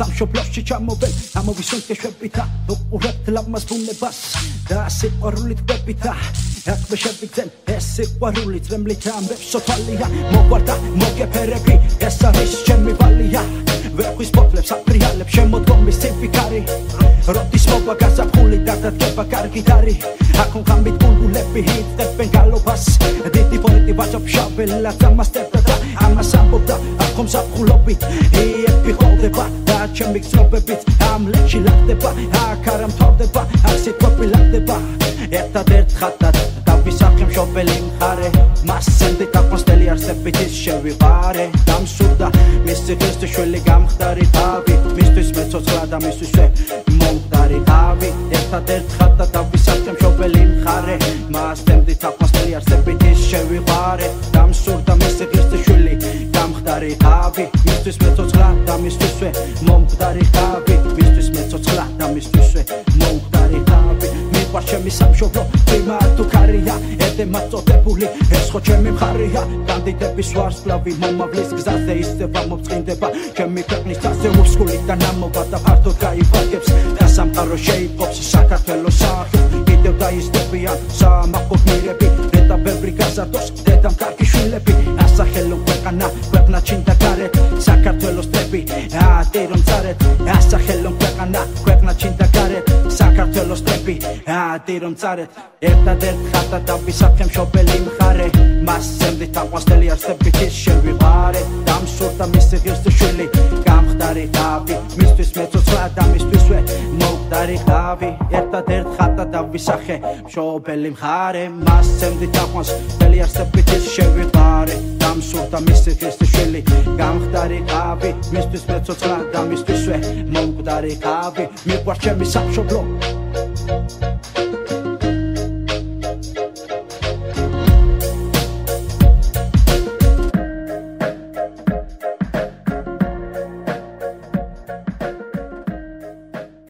სამშობლოში ჩამოვენ ამოვისუნთ ეშვებითა უყურებთ ლამაზ ბუნებას და სიყვარულით ყვებითა აქ მე შევიგზენ ეს სიყვარულით რემლით ამბებს სოთვალია მოყვარდა მოგეფერები ეს არის ჩემი ვალია ვერხვის პოპლებს აპრიალებს შემოდგომის ციფიკარი როდის მოვა გაზაფხული და დადგება კარგი დარი აქ ხამით ბულბულები ჰიტებენ გალობას დიდი პოეტი ვაჭაფშაველა დამასტერდა და ამას ამბობდა აქ მსახულობი იები ხოვდება და ჩემი გზნობებით ამ ლეჩი ლაგდება აქ არ ამთავრდება აქ სიტყვები ლაგდება ერთადერთ ხატად დავისახე მშობელი მხარე მასენდი დაყვანსტელი არსებით ის შევიყარე დამსურდა მისი ღირსი გამხდარი თავი მისთვის მეცოცხლა და მისთვისვე მომხდარი თავი ერთადერთ ხატად დავისახე მშობელი მხარე მასენდი დაყვანსტელი არსებით ის შევიყარე დამსურდა მისი ღირსი გამხდარი თავი მისთვის მეცოცხლა და მისთვისვე მომხდარი თავი მისთვის მეცოცხლა და მისთვისვე მომხდარი თავი მიყვარს ჩემი სამშობლო პრიმა თუ ქარია ედემად წოდებული ეს ხო ჩემი მხარია კანდიდების ვარსკვლავი მომავლის გზაზე ისწება მომწყინდება ჩემი ქვეყნის თასზე უსკულიდან ამოვა და ფართოდ გაიფარგებს და სამყარო შეიტყობს საქართველოს სახეს კიდევ დაიზრდებიან სამახო გმირები დედა ბევრი გაზარდოს დედამ კარგი შვილები ასახელო ქვეყანა ქვეყნა ჩინდა გარეთ საქართველოს ტრები ატირონ წარეთ ასახელო ქვეყანა ქვეყნა ჩინდა გარეთ საქართველოს ტრები ატირონ წარეთ ერთადერთ ხატად დავისახე მშობელი მხარე მასემდე დაყვანსტელი არსებით ის შევიყარე დამსურდა მისი ღირსი შვილი გამხდარი თავი მისთვის მეცოცხლა და მისთვისვე მომხდარი თავი ერთადერთ ხატად დავისახე მშობელი მხარე მასემდე დაყვანსტელი არსებით ის შევიყარე დამსურდა მისი ღირსი შვილი გამხდარი თავი მისთვის მეცოცხლა და მისთვისვე მომხდარი თავი მიყვარს ჩემი სამშობლო